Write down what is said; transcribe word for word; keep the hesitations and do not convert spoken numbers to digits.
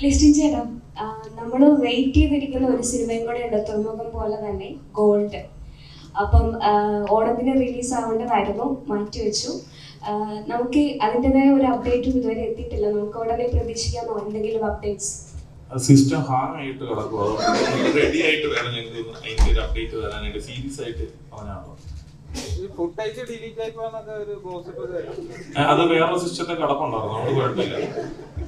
ലിസ്റ്റിൻ ചേട്ടാ, നമ്മൾ വെയിറ്റ് ചെയ്തിരിക്കുന്ന ഒരു സിനിമയും കൂടെ ഉണ്ട്, തുറമുഖം പോലെ തന്നെ ഗോൾഡ്. അപ്പം ഓണത്തിന് റിലീസ് ആവേണ്ടതായിരുന്നു, മാറ്റിവെച്ചു. നമുക്ക് അതിൻ്റെതായ ഒരു അപ്ഡേറ്റും ഇതുവരെ എത്തിയിട്ടില്ല. നമുക്ക് ഉടനെ പ്രതീക്ഷിക്കാമോ എന്തെങ്കിലും അപ്ഡേറ്റ്സ്? സിസ്റ്റം ഹാങ് ആയിട്ട് കിടക്കുക, റെഡി ആയിട്ട് വേണം ഞങ്ങൾക്ക് അതിന്റെ ഒരു അപ്ഡേറ്റ് വരാനായിട്ട്. സീരിയസ് ആയിട്ട് അവനാണോ അത് വേറെ സിസ്റ്റത്തെ കിടപ്പുണ്ടായിരുന്നു, അതുകൊണ്ട് കുഴപ്പമില്ല.